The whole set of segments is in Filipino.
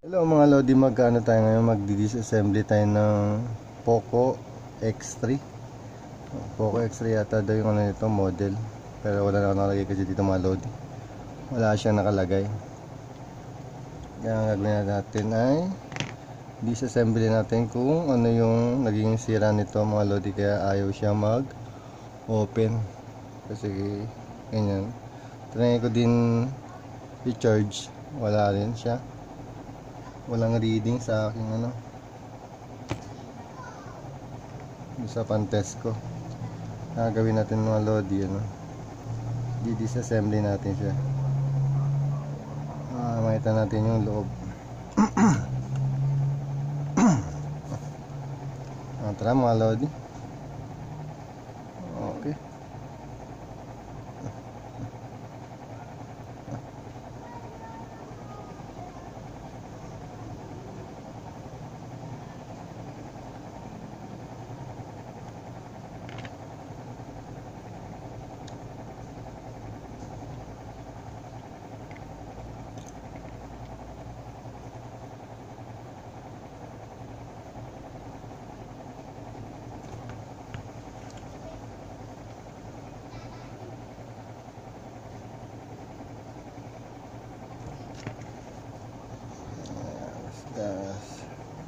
Hello mga Lodi, magkano tayo ngayon? Magdi-disassembly tayo ng Poco X3. Poco X3 yata daw yung ano nito, model. Pero wala na ako nakalagay kasi dito mga Lodi. Wala siyang nakalagay. Kaya ang gagawin natin ay disassembly natin kung ano yung naging sira nito mga Lodi. Kaya ayaw siya mag-open. Kasi ganyan. Try ko din i-charge. Wala rin siya. Walang reading sa aking ano, sa pan-test ko. Gagawin natin mga Lodi, ano, di-disassembly natin siya. Makita natin yung loob. Tara mga Lodi. Okay. Yes.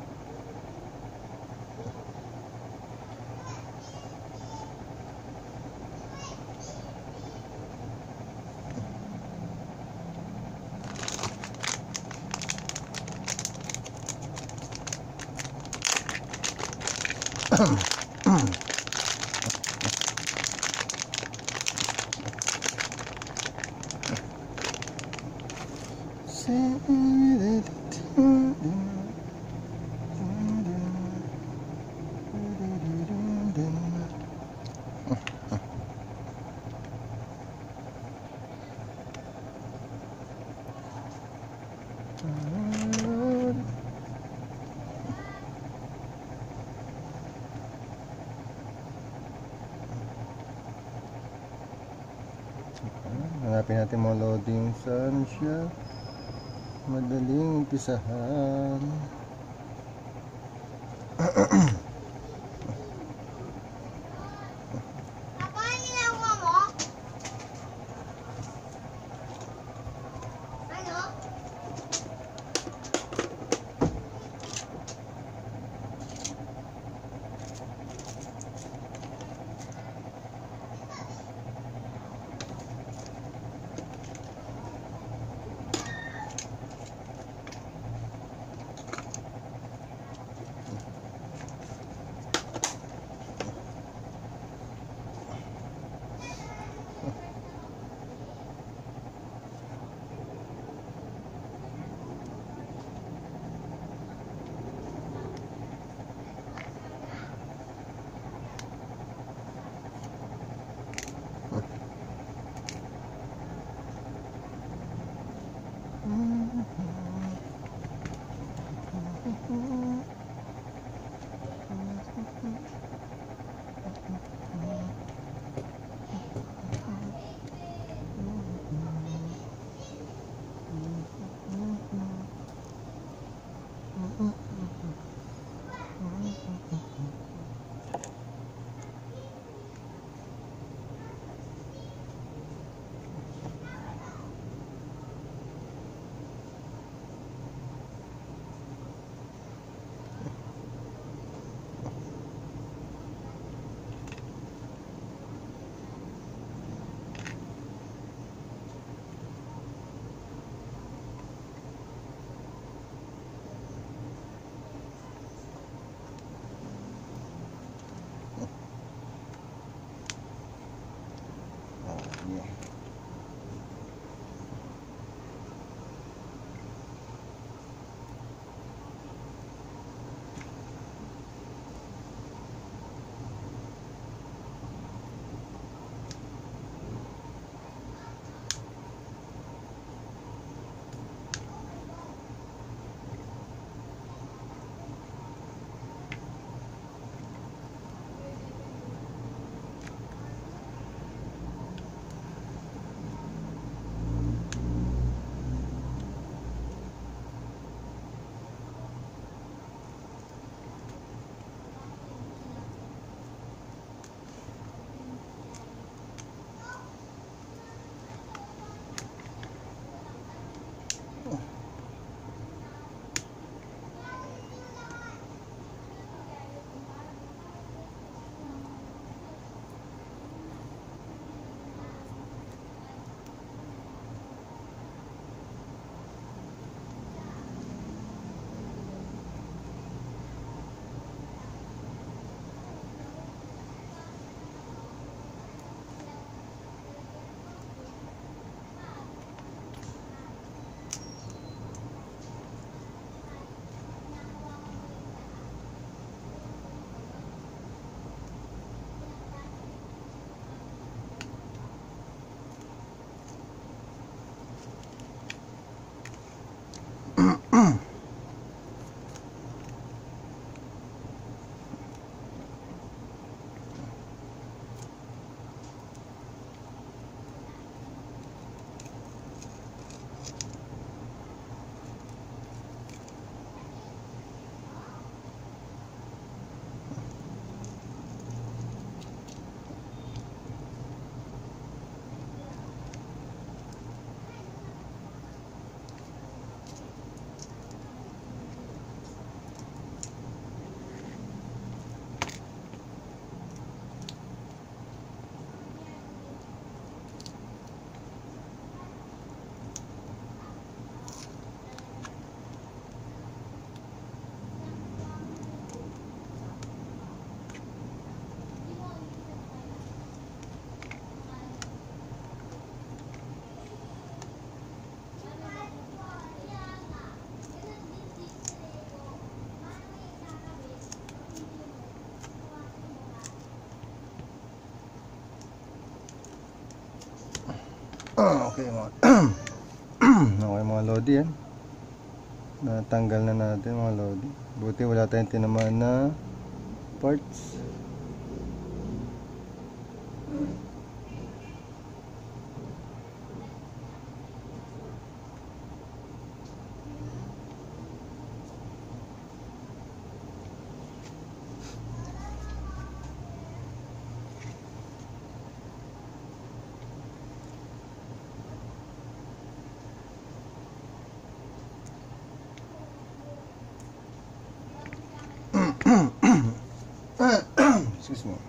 Hanapin natin mga loading saan siya madaling umpisahan. Okay mga okay mga lodi yan. Natanggal na natin mga lodi. Buti wala tayong tinamaan na parts. Excuse me.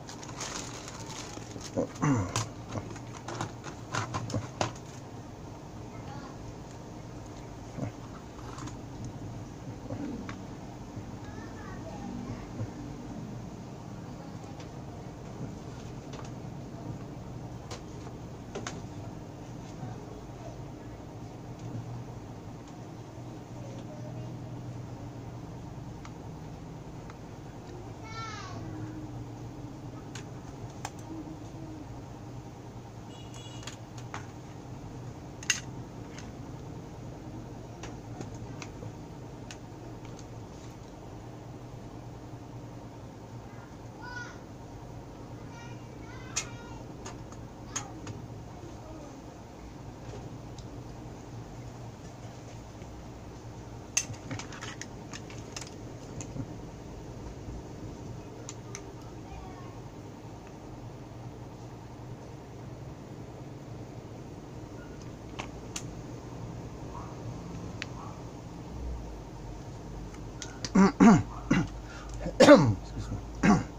Excuse me.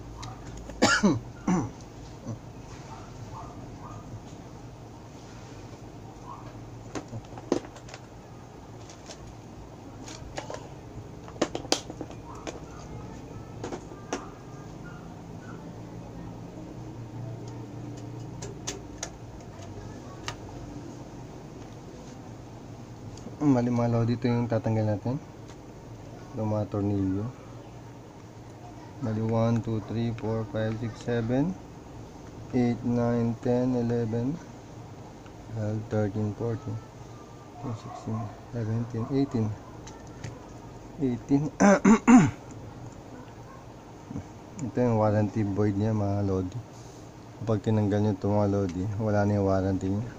Mali mga lodi, dito yung tatanggal natin. Ito mga tornilyo. Mali 1, 2, 3, 4, 5, 6, 7 8, 9, 10, 11 12, 13, 14 16, 17, 18 Ito yung warranty void niya mga lodi. Kapag tinanggal nyo ito mga lodi, wala na yung warranty niya.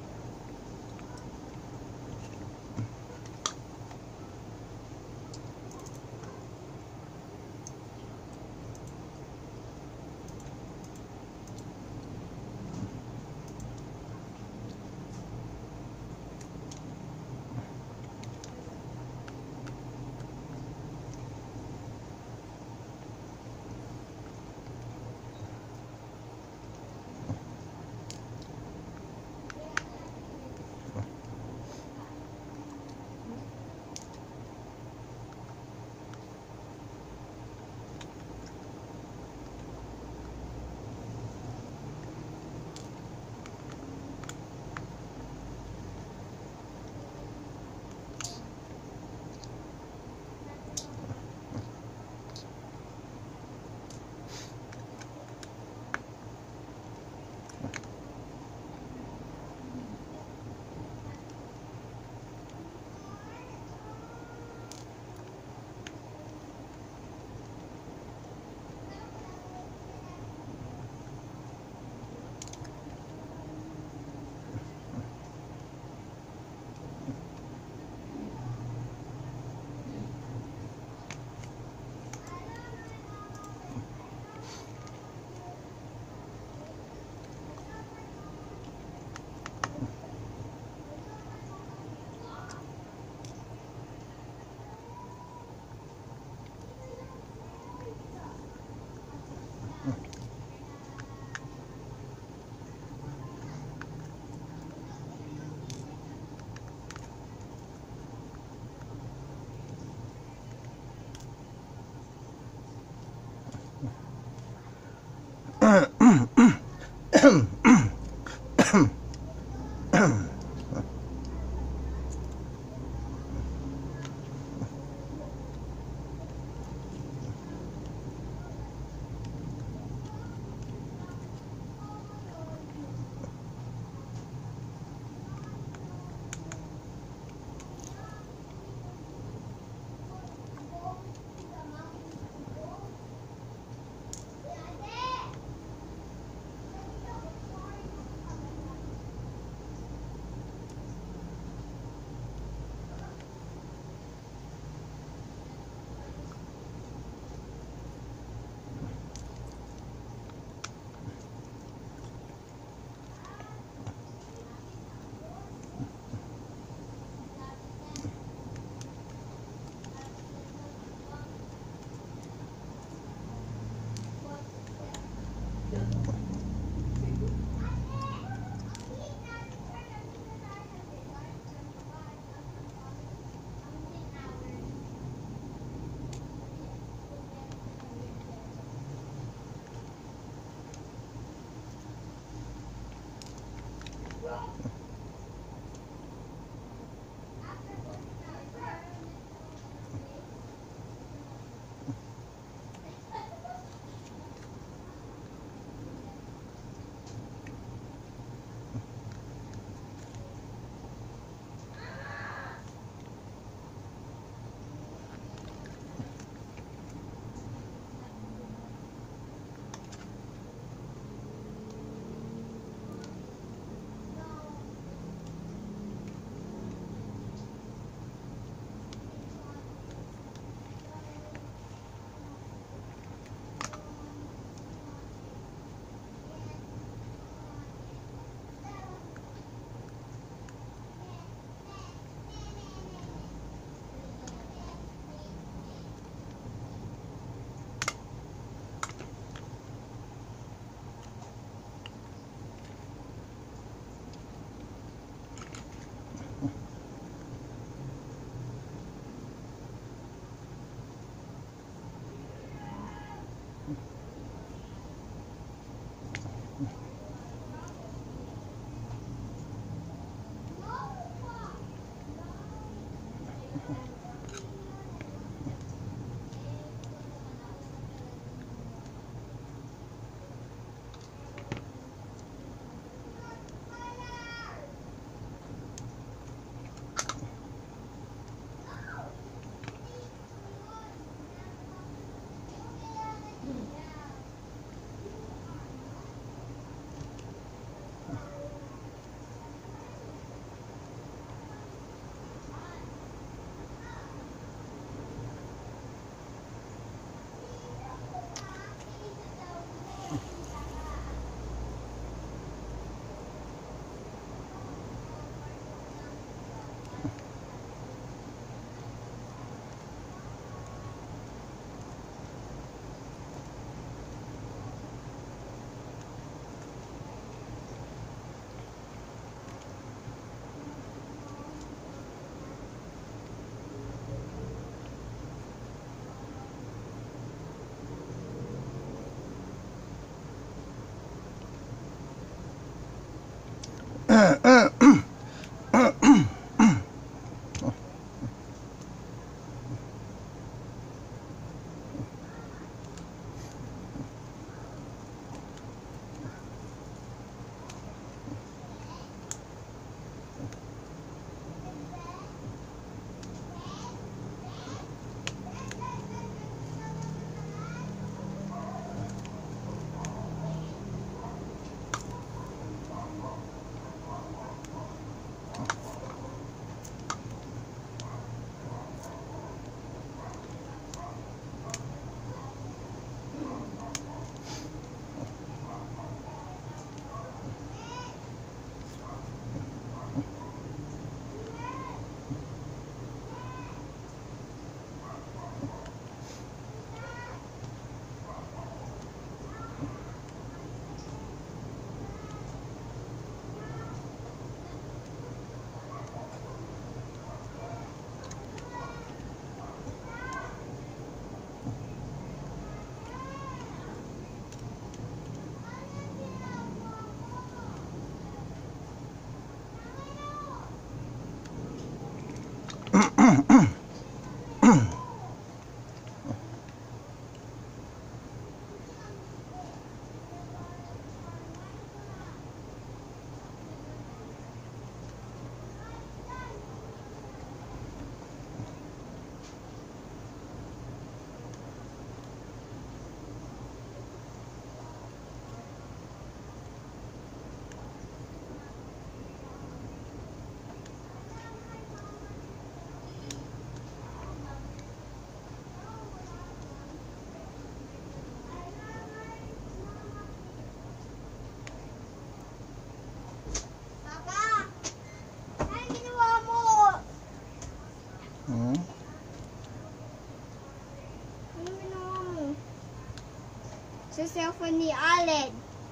Sa cellphone ni Allen.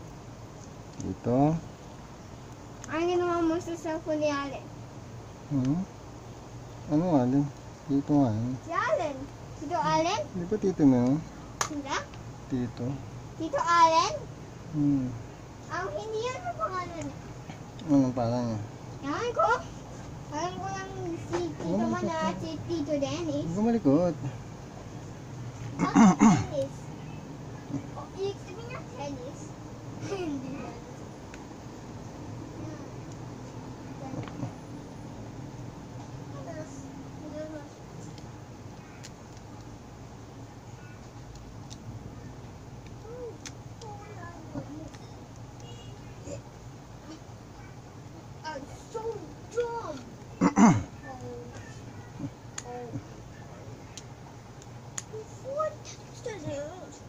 Dito. Ano ginawa mo sa cellphone ni Allen? Ano Allen? Dito nga. Si Allen. Tito Allen? Di ba tito mo yun? Hindi? Tito. Tito Allen? Ang hindi yan ang pangalan niya. Anong parang niya? Yan ko. Alam ko lang si Tito man na si Tito Dennis. Gumalikot. Bakit Dennis? Ibig sabihin niya Dennis. Hindi. So dumb. What does it?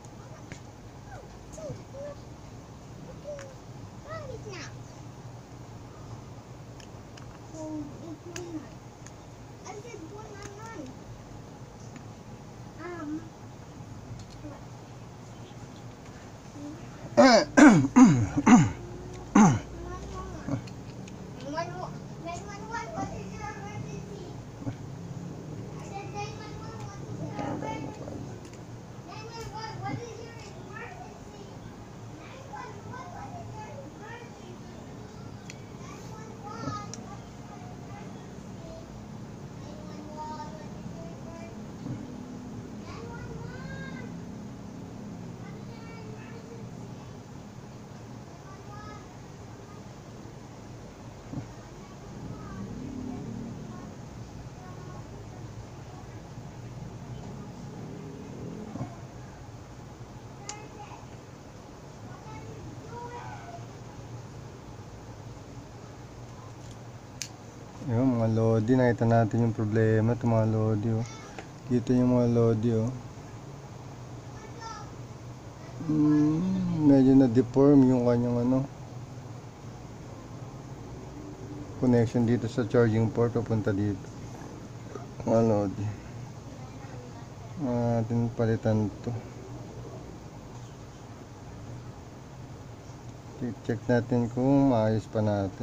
I said 199. What is your emergency? I said 911. What is your emergency? 911. What is your emergency? 911. What is your emergency? 911. What is your emergency? 911. Yung mga lodi, nakita natin yung problema. Ito mga lodi, oh. Dito yung mga lodi, oh. Medyo na-deform yung kanyang ano, connection dito sa charging port papunta dito. Mga lodi. Atin palitan to. I-check natin kung maayos pa natin.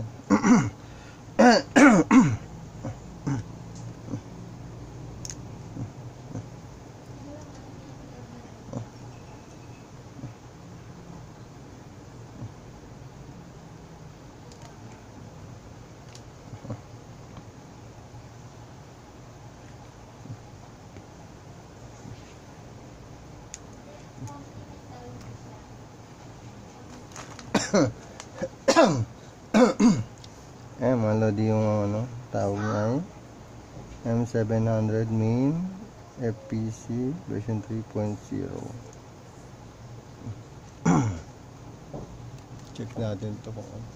Mga lodi yung ano, tawag niya ay M700 main FPC version 3.0. Check natin ito kung ano.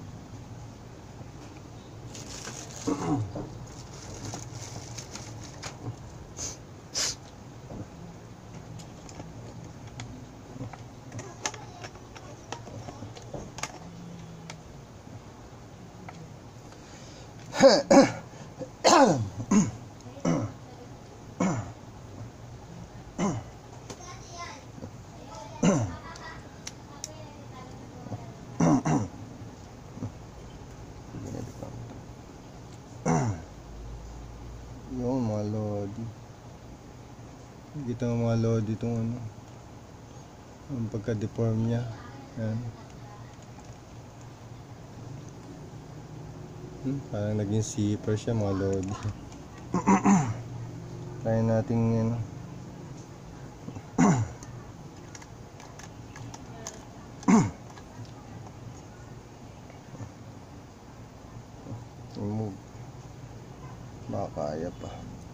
Yung mga lodi. Kita mo mga lodi itong ano, ang pagka-deform niya. Yan. Parang naging zipper siya mga lodi. Try natin yan. Remove. Baka kaya pa.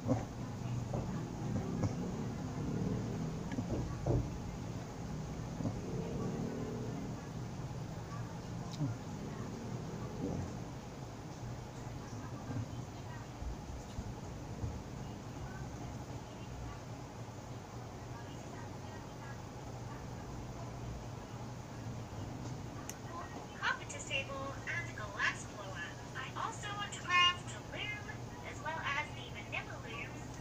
Competence table and glass blower. I also want to craft the loom as well as the vanilla looms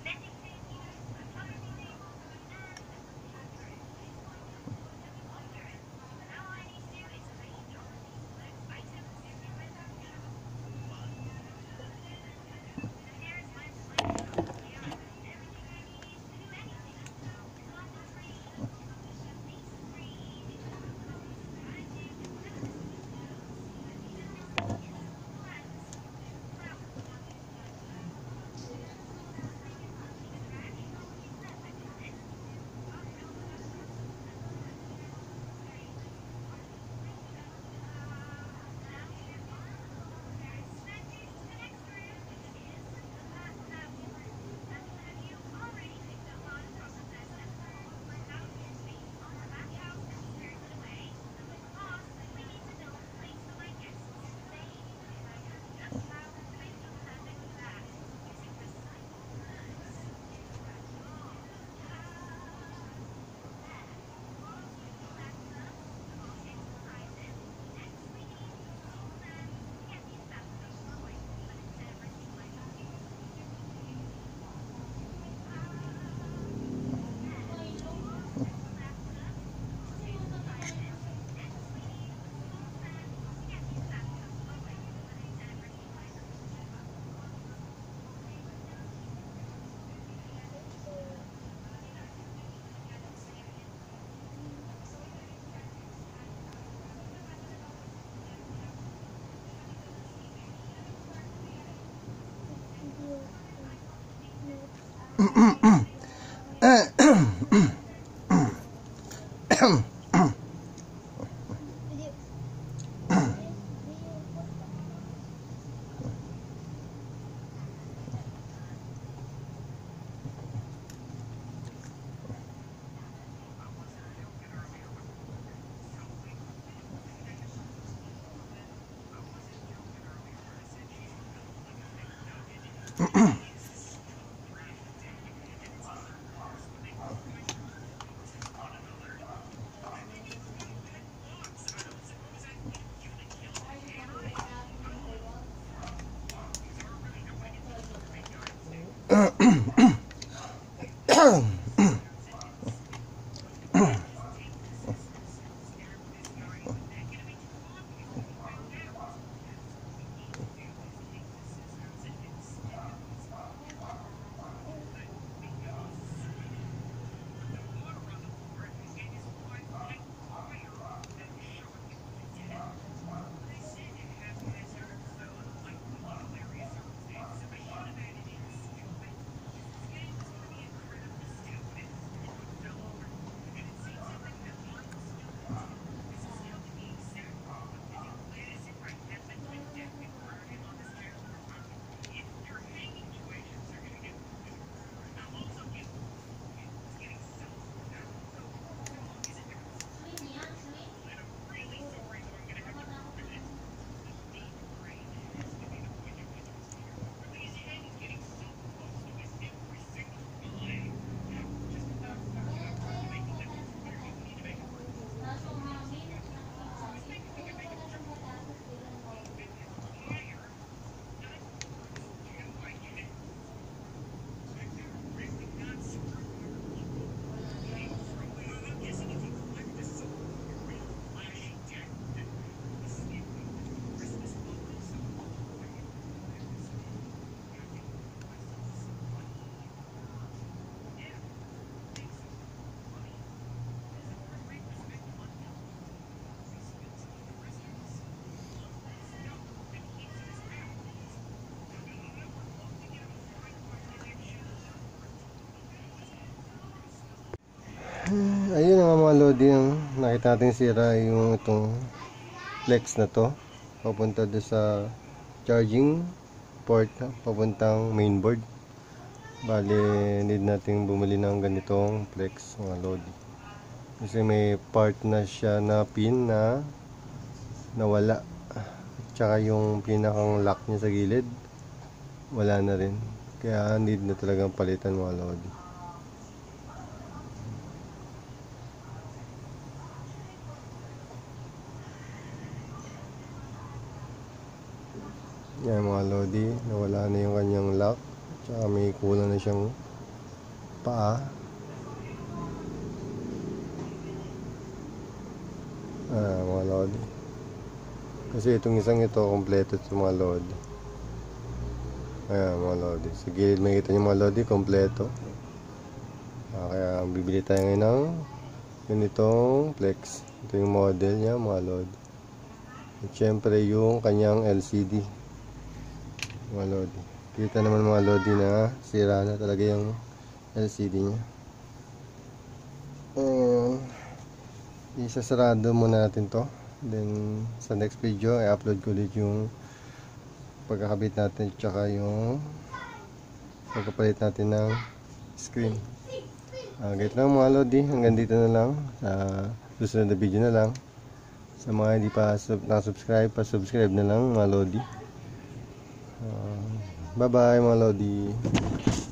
Ayun na nga mga lodi, yung nakita natin sira yung itong flex na to papunta doon sa charging port papuntang mainboard. Bali need natin bumili ng ganitong flex mga lodi, kasi may part na siya na pin na nawala, tsaka yung pinakang lock niya sa gilid wala na rin, kaya need na talagang palitan mga lodi. Yan mga lodi, nawala na yung kanyang lock, tsaka may kulang na siyang paa. Mga lodi, kasi itong isang ito kompleto ito mga lodi. Ayan mga lodi, sa gilid makikita nyo mga lodi, kompleto. Kaya bibili tayo ngayon ng ganitong flex. Ito yung model niya mga lodi, at syempre yung kanyang LCD mga lodi. Kita naman mga lodi na sira na talaga yung LCD nya. Isasarado muna natin to, then sa next video i-upload ko ulit yung pagkakabit natin tsaka yung pagkapalit natin ng screen. Ganito lang mga lodi, hanggang dito na lang. Sa susunod na video na lang. Sa mga hindi pa nakasubscribe, pa-subscribe na lang mga lodi. Bye bye mga lodi.